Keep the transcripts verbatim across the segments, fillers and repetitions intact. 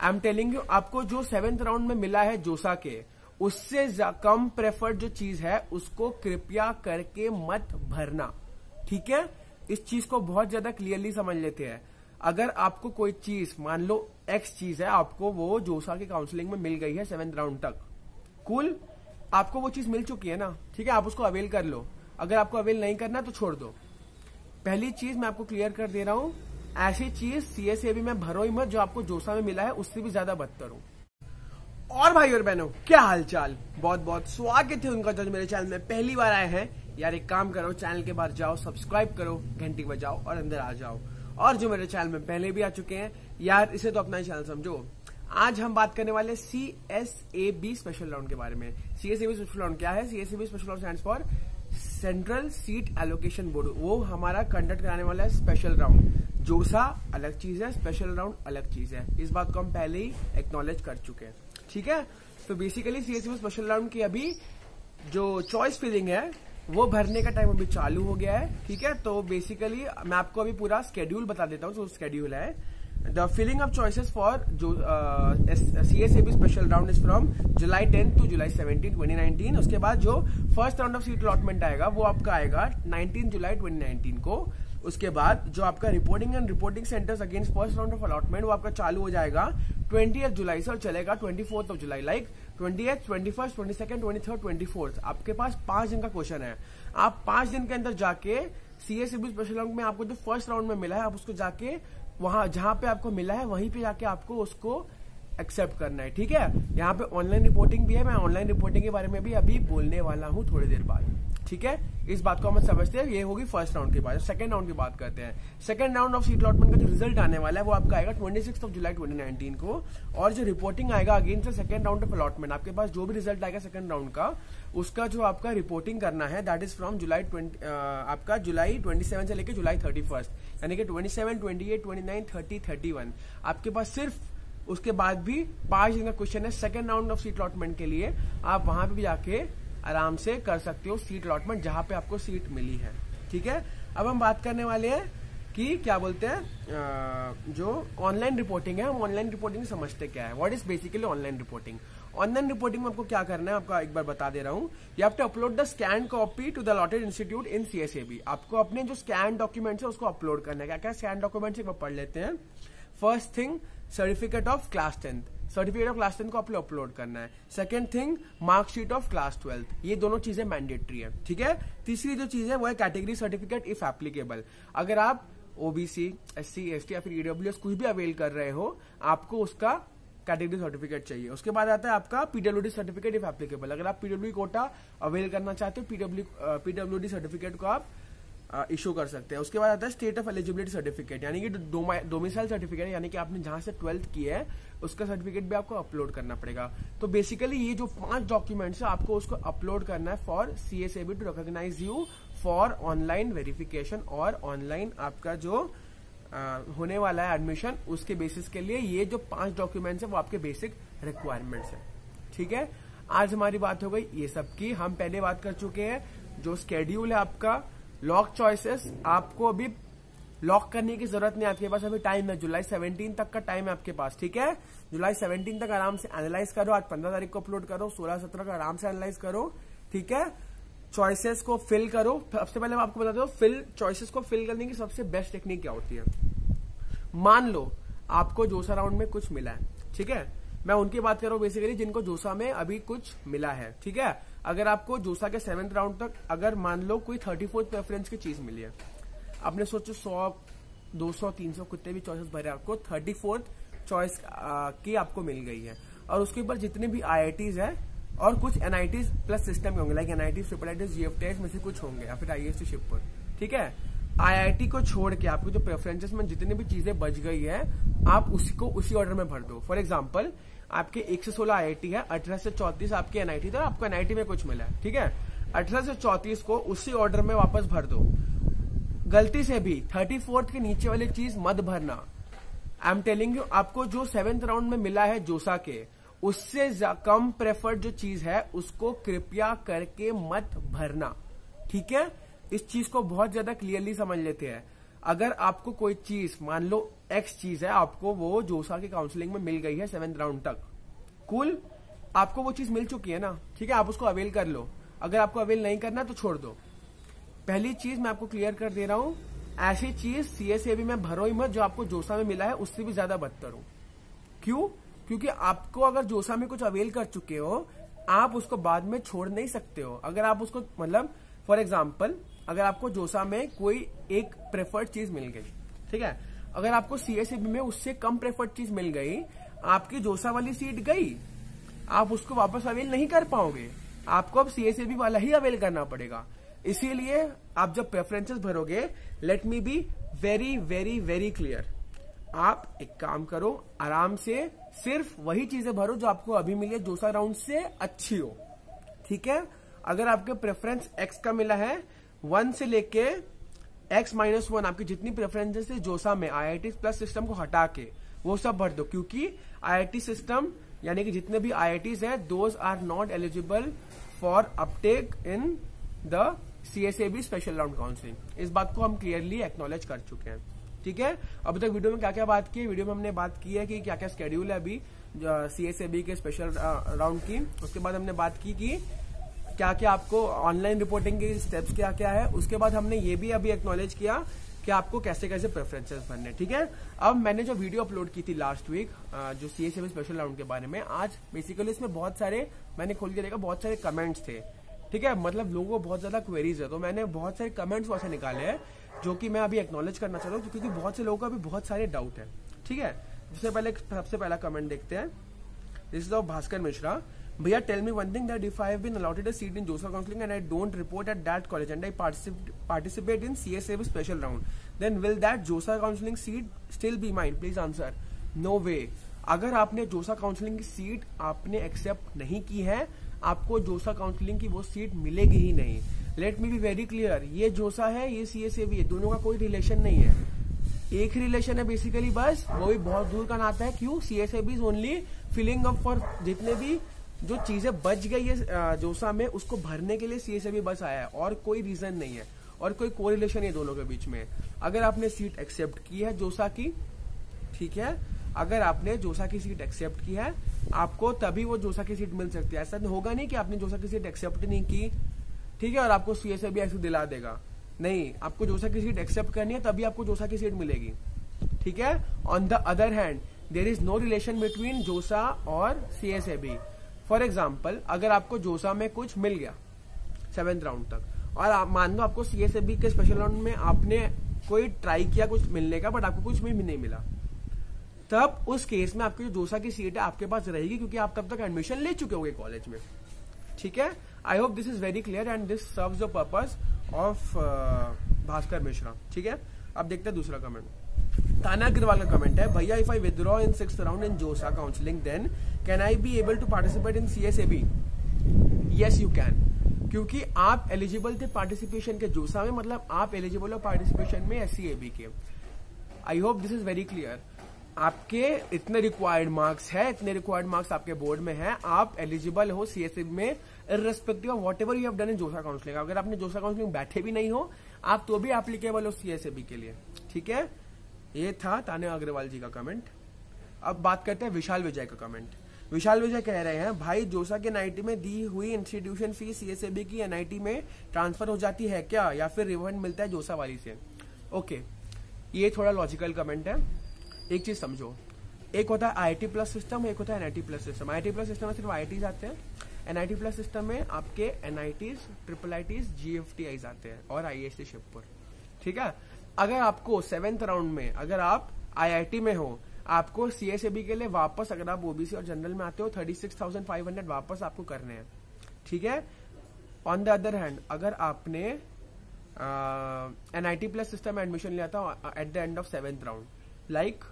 I am telling you, आपको जो seventh round में मिला है जोसा के, उससे कम प्रेफर्ड जो चीज है उसको कृपया करके मत भरना। ठीक है, इस चीज को बहुत ज्यादा क्लियरली समझ लेते हैं। अगर आपको कोई चीज, मान लो एक्स चीज है, आपको वो जोसा की काउंसलिंग में मिल गई है सेवेंथ राउंड तक, कूल, आपको वो चीज मिल चुकी है ना, ठीक है, आप उसको अवेल कर लो। अगर आपको अवेल नहीं करना तो छोड़ दो। पहली चीज मैं आपको क्लियर कर दे रहा हूं, ऐसी चीज सीएसएबी में भरो ही मत जो आपको जोसा में मिला है उससे भी ज्यादा बदतर हो। और भाई और बहनों, क्या हालचाल, बहुत बहुत स्वागत है उनका जो मेरे चैनल में पहली बार आए हैं। यार एक काम करो, चैनल के बाहर जाओ, सब्सक्राइब करो, घंटी बजाओ और अंदर आ जाओ। और जो मेरे चैनल में पहले भी आ चुके हैं, यार इसे तो अपना ही चैनल समझो। आज हम बात करने वाले C S A B special round के बारे में। C S A B special round क्या है? C S A B special round stands for central seat allocation board. वो हमारा कंडक्ट कराने वाला है स्पेशल राउंड। जोसा अलग चीज है, स्पेशल राउंड अलग चीज है। इस बात को हम पहले ही एक्नॉलेज कर चुके हैं। ठीक है, तो basically C S A B special round की अभी जो चॉइस फिलिंग है वो भरने का टाइम अभी चालू हो गया है। ठीक है, तो बेसिकली मैं आपको अभी पूरा स्केड्यूल बता देता हूँ। जो स्केड्यूल है, the filling of choices for जो CSAB special round is from July tenth to July seventeen twenty nineteen. उसके बाद जो first round of seat allotment आएगा वो आपका आएगा नाइनटीन जुलाई ट्वेंटी नाइनटीन को। उसके बाद जो आपका reporting and reporting centres against first round of allotment वो आपका चालू हो जाएगा ट्वेंटी जुलाई से और चलेगा twenty fourth of July. Like twenty eighth, twenty first, twenty second, twenty third, twenty fourth. आपके पास पांच दिन का क्वेश्चन है। आप पांच दिन के अंदर जाके सीएसएबी स्पेशल राउंड में आपको जो फर्स्ट राउंड में मिला है, आप उसको जाके वहां जहां पे आपको मिला है वहीं पे जाके आपको उसको एक्सेप्ट करना है। ठीक है, यहाँ पे ऑनलाइन रिपोर्टिंग भी है। मैं ऑनलाइन रिपोर्टिंग के बारे में भी अभी बोलने वाला हूँ थोड़ी देर बाद। ठीक है, इस बात को हम समझते हैं। ये होगी फर्स्ट राउंड की बात। सेकंड राउंड की बात करते हैं। Second round of seat allotment का जो रिजल्ट आने वाला है वो आपका आएगा twenty six of July twenty nineteen को। और जो रिपोर्टिंग आएगा against the second round of allotment, आपके पास जो भी रिजल्ट आएगा सेकंड राउंड का, उसका जो आपका रिपोर्टिंग करना है that is from July twenty आपका जुलाई ट्वेंटी सेवन से लेकर जुलाई थर्टी फर्स्ट, यानी कि twenty seven, twenty eight, twenty nine, thirty, thirty one. आपके पास सिर्फ उसके बाद भी पांच दिन का क्वेश्चन है second round of seat allotment के लिए। आप वहां पे भी जाके आराम से कर सकते हो सीट अलॉटमेंट जहां पे आपको सीट मिली है। ठीक है, अब हम बात करने वाले हैं कि क्या बोलते हैं जो ऑनलाइन रिपोर्टिंग है। हम ऑनलाइन रिपोर्टिंग समझते क्या है, what is basically online reporting. Online reporting में आपको क्या करना है, आपको एक बार बता दे रहा हूं। You have to upload the scan copy to the allotted institute in CSAB. आपको अपने जो स्कैन डॉक्यूमेंट्स है उसको अपलोड करना है। क्या क्या स्कैन डॉक्यूमेंट्स एक बार पढ़ लेते हैं। First thing, certificate of class tenth. Certificate of class tenth को आपको अपलोड करना है। Second thing, marksheet of class twelfth. ये दोनों चीजें मैंडेटरी है। ठीक है, तीसरी जो चीज है वो है कैटेगरी सर्टिफिकेट इफ एप्लीकेबल। अगर आप ओबीसी, एससी, एसटी या फिर ईडब्ल्यूएस कुछ भी अवेल कर रहे हो, आपको उसका कैटेगरी सर्टिफिकेट चाहिए। उसके बाद आता है आपका पीडब्ल्यूडी सर्टिफिकेट इफ एप्लीकेबल। अगर आप पीडब्ल्यू कोटा अवेल करना चाहते हो, पीडब्ल्यू पीडब्ल्यूडी सर्टिफिकेट को आप इशू कर सकते हैं। उसके बाद आता है स्टेट ऑफ एलिजिबिलिटी सर्टिफिकेट, यानी कि डोमिसाइल सर्टिफिकेट, यानी कि आपने जहां से ट्वेल्थ की है उसका सर्टिफिकेट भी आपको अपलोड करना पड़ेगा। तो बेसिकली ये जो पांच डॉक्यूमेंट्स है आपको उसको अपलोड करना है for CSAB to recognise you for online verification. और ऑनलाइन आपका जो आ, होने वाला है एडमिशन, उसके बेसिस के लिए ये जो पांच डॉक्यूमेंट्स है वो आपके बेसिक रिक्वायरमेंट्स है। ठीक है, आज हमारी बात हो गई ये सब की। हम पहले बात कर चुके हैं जो स्केड्यूल है आपका लॉक चॉइसेस, आपको अभी लॉक करने की जरूरत नहीं। आपके पास अभी टाइम है, जुलाई सेवनटीन तक का टाइम है आपके पास। ठीक है, जुलाई सेवनटीन तक आराम से एनालाइज करो। आज पंद्रह तारीख को अपलोड करो, सोलह सत्रह का आराम से एनालाइज करो। ठीक है, चॉइसेस को फिल करो। सबसे पहले मैं आपको बता दूं, फिल चॉइसेस को फिल करने की सबसे बेस्ट टेक्निक क्या होती है। मान लो आपको जोसा राउंड में कुछ मिला है, ठीक है, मैं उनकी बात कर रहा हूं बेसिकली जिनको जोसा में अभी कुछ मिला है। ठीक है, अगर आपको जोसा के सेवेंथ राउंड तक अगर मान लो कोई थर्टी फोर्थ प्रेफरेंस की चीज मिली है, आपने सोचो सौ, दो सौ, तीन सौ कितने भी चॉइसेस भरे, आपको थर्टी फोर्थ चॉइस की आपको मिल गई है। और उसके ऊपर जितने भी आईआईटीज है और कुछ एनआईटीज प्लस सिस्टम के होंगे, like NIT, triple IT, GFTIs में से कुछ होंगे या फिर आईएसटी शिवपुर। ठीक है, आईआईटी को छोड़ के आपको जो प्रेफरेंसेस में जितनी भी चीजें बच गई है आप उसको उसी ऑर्डर में भर दो। फॉर एग्जाम्पल आपके एक से सोलह आईआईटी है, अठारह से चौतीस आपके एनआईटी था, आपको एनआईटी में कुछ मिला है। ठीक है, अठारह से चौतीस को उसी ऑर्डर में वापस भर दो। गलती से भी थर्टी फोर्थ के नीचे वाली चीज मत भरना। आई एम टेलिंग यू, आपको जो सेवेंथ राउंड में मिला है जोसा के, उससे कम प्रेफर्ड जो चीज है उसको कृपया करके मत भरना। ठीक है, इस चीज को बहुत ज्यादा क्लियरली समझ लेते हैं। अगर आपको कोई चीज, मान लो एक्स चीज है, आपको वो जोसा की काउंसलिंग में मिल गई है सेवेंथ राउंड तक, कूल, आपको वो चीज मिल चुकी है ना, ठीक है, आप उसको अवेल कर लो। अगर आपको अवेल नहीं करना तो छोड़ दो। पहली चीज मैं आपको क्लियर कर दे रहा हूं, ऐसी चीज सीएसएबी में भरो ही मत जो आपको जोसा में मिला है उससे भी ज्यादा बदतर हो। क्यों? क्योंकि आपको अगर जोसा में कुछ अवेल कर चुके हो, आप उसको बाद में छोड़ नहीं सकते हो। अगर आप उसको, मतलब फॉर एग्जाम्पल, अगर आपको जोसा में कोई एक प्रेफर्ड चीज मिल गई, ठीक है, अगर आपको सीएसएबी में उससे कम प्रेफर्ड चीज मिल गई, आपकी जोसा वाली सीट गई, आप उसको वापस अवेल नहीं कर पाओगे, आपको अब सीएसएबी वाला ही अवेल करना पड़ेगा। इसीलिए आप जब प्रेफरेंसेस भरोगे, let me be very very very clear, आप एक काम करो, आराम से सिर्फ वही चीजें भरो जो आपको अभी मिली है जोसा राउंड से अच्छी हो, ठीक है। अगर आपके प्रेफरेंस एक्स का मिला है, वन से लेके एक्स माइनस वन आपकी जितनी प्रेफरेंसेस है जोसा में आईआईटी प्लस सिस्टम को हटा के वो सब भर दो, क्योंकि आईआईटी सिस्टम यानी कि जितने भी आईआईटीज है, those are not eligible for uptake in the CSAB special round counselling. इस बात को हम क्लियरली एक्नॉलेज कर चुके हैं, ठीक है। अभी तक वीडियो में क्या क्या बात की है, वीडियो में हमने बात की है कि क्या क्या स्केड्यूल है अभी सीएसएबी के स्पेशल राउंड की। उसके बाद हमने बात की कि क्या क्या आपको ऑनलाइन रिपोर्टिंग के स्टेप्स क्या क्या है। उसके बाद हमने ये भी अभी एक्नॉलेज किया कि आपको कैसे कैसे प्रेफरेंसेस भरने, ठीक है। अब मैंने जो वीडियो अपलोड की थी लास्ट वीक जो सीएसएबी स्पेशल राउंड के बारे में, आज बेसिकली इसमें बहुत सारे, मैंने खोल के देखा, बहुत सारे कमेंट्स थे, ठीक है, मतलब लोगों को बहुत ज्यादा क्वेरीज है, तो मैंने बहुत सारे कमेंट्स वहां से निकाले हैं जो कि मैं अभी एक्नॉलेज करना चाहता हूँ, क्योंकि बहुत से लोगों को अभी बहुत सारे डाउट है, ठीक है। सबसे पहले सबसे पहला कमेंट देखते हैं, this is of Bhaskar Mishra. भैया tell me one thing, that if I have been allotted a seat in जोसा counselling and I don't report at that college and I participate in CSAB special round, then will that JoSAA counselling seat still be mine? Please answer. No way. अगर आपने जोसा counselling की seat आपने accept नहीं की है, आपको जोसा काउंसलिंग की वो सीट मिलेगी ही नहीं। Let me be very clear, ये जोसा है, ये सीएसएबी है, दोनों का कोई रिलेशन नहीं है, एक रिलेशन है बेसिकली बस, वो भी बहुत दूर का नाता है। क्यों? CSAB is only filling up for जितने भी जो चीजें बच गई है जोसा में, उसको भरने के लिए सीएसएबी बस आया है, और कोई रीजन नहीं है और कोई कोरिलेशन नहीं है दोनों के बीच में। अगर आपने सीट एक्सेप्ट की है जोसा की, ठीक है, अगर आपने जोसा की सीट एक्सेप्ट की है, आपको तभी वो जोसा की सीट मिल सकती है। ऐसा होगा नहीं कि आपने जोसा की सीट एक्सेप्ट नहीं की, ठीक है, और आपको सीएसएबी ऐसे दिला देगा, नहीं, आपको जोसा की सीट एक्सेप्ट करनी है तभी आपको जोसा की सीट मिलेगी, ठीक है। On the other hand there is no relation between JoSAA और सीएसएबी। फॉर एग्जाम्पल, अगर आपको जोसा में कुछ मिल गया सेवेंथ राउंड तक, और आप मान लो आपको सीएसएबी के स्पेशल राउंड में आपने कोई ट्राई किया कुछ मिलने का, बट आपको कुछ भी नहीं मिला, तब उस केस में आपकी जो जोसा की सीट है आपके पास रहेगी, क्योंकि आप तब तक एडमिशन ले चुके होंगे कॉलेज में, ठीक है। I hope this is very clear and this serves the purpose of Bhaskar Mishra, ठीक है। अब देखते हैं दूसरा कमेंट, ताना अग्रवाल का कमेंट है, भैया if I withdraw in sixth round in जोसा counselling then can I be able to participate in CSAB? Yes you can, क्योंकि आप एलिजिबल थे पार्टिसिपेशन के जोसा में, मतलब आप एलिजिबल हो पार्टिसिपेशन में एससीएबी के। I hope this is very clear. आपके इतने रिक्वायर्ड मार्क्स है, इतने रिक्वायर्ड मार्क्स आपके बोर्ड में है, आप एलिजिबल हो सीएसएबी में irrespective of whatever you have done in जोसा काउंसलिंग। अगर आपने जोसा काउंसलिंग बैठे भी नहीं हो, आप तो भी एप्लीकेबल हो सीएसएबी के लिए, ठीक है। ये था ताना अग्रवाल जी का कमेंट। अब बात करते हैं विशाल विजय का कमेंट। विशाल विजय कह रहे हैं, भाई जोसा के एनआईटी में दी हुई इंस्टीट्यूशन फीस सीएसएबी की एनआईटी में ट्रांसफर हो जाती है क्या, या फिर रिफंड मिलता है जोसा वाली से? ओके, ये थोड़ा लॉजिकल कमेंट है। एक चीज समझो, एक होता है आईआईटी प्लस सिस्टम, एक होता है NIT plus system. IIT plus system में सिर्फ आईआईटीज आते हैं, एनआईटी प्लस सिस्टम में आपके एनआईटीज, ट्रिपल आईटीज, जीएफटीआईज आते हैं और आईएससी शिवपुर, ठीक है। अगर आपको सेवेंथ राउंड में अगर आप आईआईटी में हो, आपको सीएसएबी के लिए वापस, अगर आप ओबीसी और जनरल में आते हो, thirty six thousand five hundred वापस आपको करने हैं, ठीक है। ऑन द अदर हैंड, अगर आपने एनआईटी प्लस सिस्टम में एडमिशन लिया था at the end of seventh round, like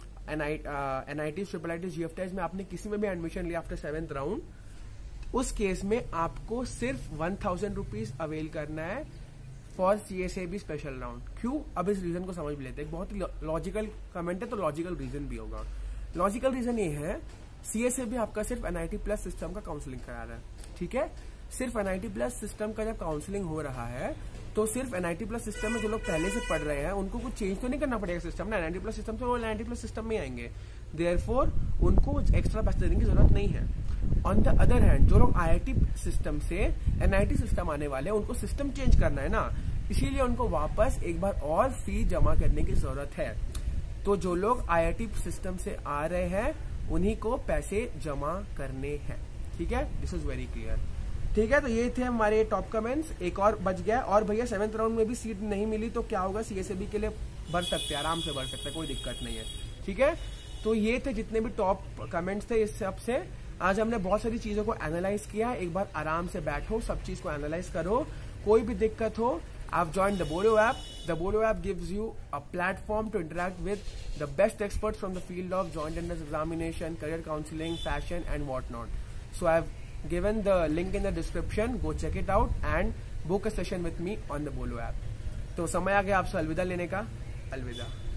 NIT, triple IT, GFTIs में आपने किसी में भी एडमिशन लिया आफ्टर सेवेंथ राउंड, उस केस में आपको सिर्फ वन थाउजेंड रुपीज अवेल करना है फॉर सीएसएबी स्पेशल राउंड। क्यों? अब इस रीजन को समझ लेते हैं। बहुत ही लॉजिकल कमेंट है, तो लॉजिकल रीजन भी होगा। लॉजिकल रीजन ये है, सीएसएबी आपका सिर्फ एनआईटी प्लस सिस्टम का काउंसलिंग करा रहा है, ठीक है। सिर्फ एनआईटी प्लस सिस्टम का जब काउंसलिंग हो रहा है, तो सिर्फ एनआईटी प्लस सिस्टम में जो लोग पहले से पढ़ रहे हैं उनको कुछ चेंज तो नहीं करना पड़ेगा सिस्टम ना, एनआईटी प्लस सिस्टम से वो एनआईटी प्लस सिस्टम में आएंगे, देयरफॉर उनको एक्स्ट्रा पैसे देने की जरूरत नहीं है। ऑन द अदर हैंड जो लोग आईआईटी सिस्टम से एनआईटी सिस्टम आने वाले हैं उनको सिस्टम चेंज करना है ना, इसीलिए उनको वापस एक बार और फी जमा करने की जरूरत है। तो जो लोग आईआईटी सिस्टम से आ रहे हैं उन्हीं को पैसे जमा करने हैं, ठीक है, दिस इज वेरी क्लियर। ठीक है, तो ये थे हमारे टॉप कमेंट्स। एक और बच गया, और भैया सेवेंथ राउंड में भी सीट नहीं मिली तो क्या होगा, सीएसएबी के लिए भर सकते हैं, आराम से भर सकते हैं, कोई दिक्कत नहीं है, ठीक है। तो ये थे जितने भी टॉप कमेंट्स थे, इस सब से आज हमने बहुत सारी चीजों को एनालाइज किया। एक बार आराम से बैठो, सब चीज को एनालाइज करो, कोई भी दिक्कत हो आप join the Bolo app. The Bolo app gives you a platform to interact with the best experts from the field of joint entrance examination, career counselling, fashion and what not. So I have given the link in the description, go check it out and book a session with me on the Bolo app. तो समय आ गया आपसे अलविदा लेने का, अलविदा।